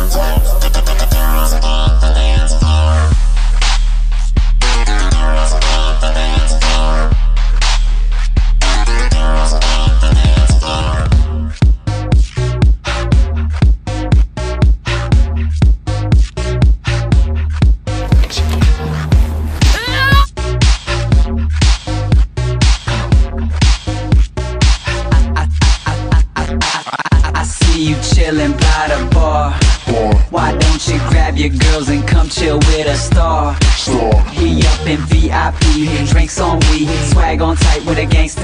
chillin' by the bar. Why don't you grab your girls and come chill with a star? He up in VIP, drinks on weed, swag on tight with a gangster.